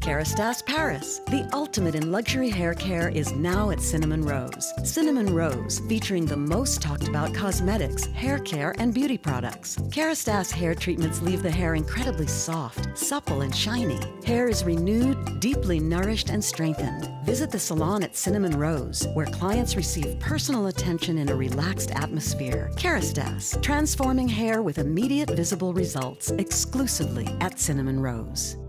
Kerastase Paris, the ultimate in luxury hair care, is now at Cinnamon Rose. Cinnamon Rose, featuring the most talked about cosmetics, hair care, and beauty products. Kerastase hair treatments leave the hair incredibly soft, supple, and shiny. Hair is renewed, deeply nourished, and strengthened. Visit the salon at Cinnamon Rose, where clients receive personal attention in a relaxed atmosphere. Kerastase, transforming hair with immediate visible results, exclusively at Cinnamon Rose.